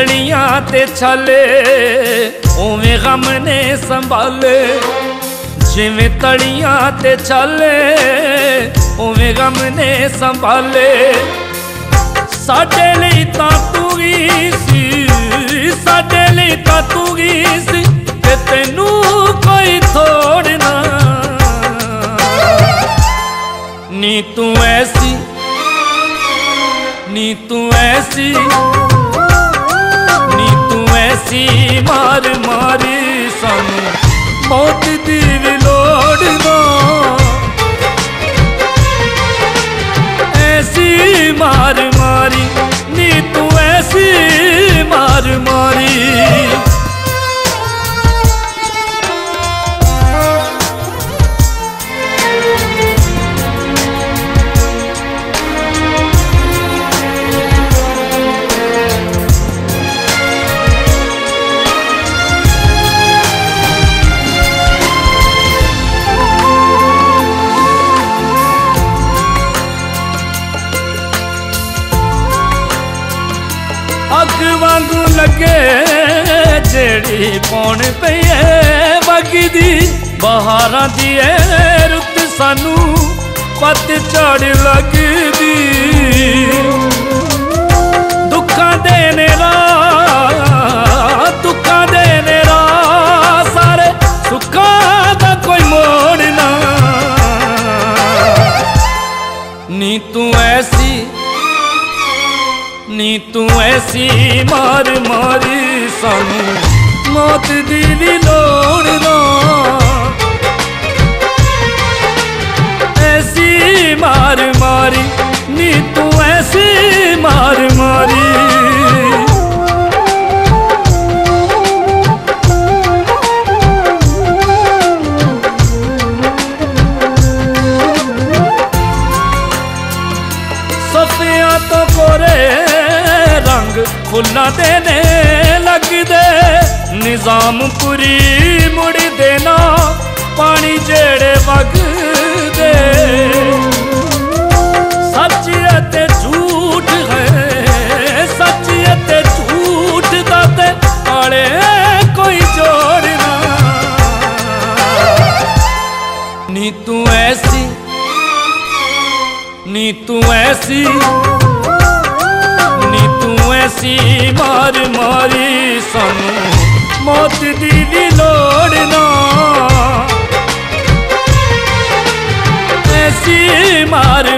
तलियां ते छाले उवें गम ने संभाले, जिवें तलियां ते छाले उवें गम ने संभाले। साडे लई तां तू ही सी, साडे लई तां तू ही सी, ते तैनू कोई थोड़ना। नी तू ऐसी, नी तू ऐसी, नी तू ऐसी मार मारी सानू मौत दी भी लोड़ ना। ऐसी मार मारी, नी तू ऐसी मार मारी। अग वांगू लगे जेड़ी पौन पई है वगदी, बहारां दी है रुत सानू पतझड़ लगदी। दुखां दे नेरा, दुखां दे नेरा, सारे सुखां दा कोई मोड़ ना। नी तू ऐसी, नी तू ऐसी मार मारी सानू मौत दी भी लोड़ ना। ऐसी मार मारी, नी तू ऐसी मार मारी। सफिया तो कोरे रंग फुल्लां देने लगदे, निजामपुरी मुड़ देना पानी जेड़े वगदे। सच ते झूठ है, सच ते झूठ दा ते आले कोई जोड़ना। नी तू ऐसी, नी तू ऐसी, नी तू ऐसी मार मारी सानू मौत दी भी लोड़ ना। ऐसी मार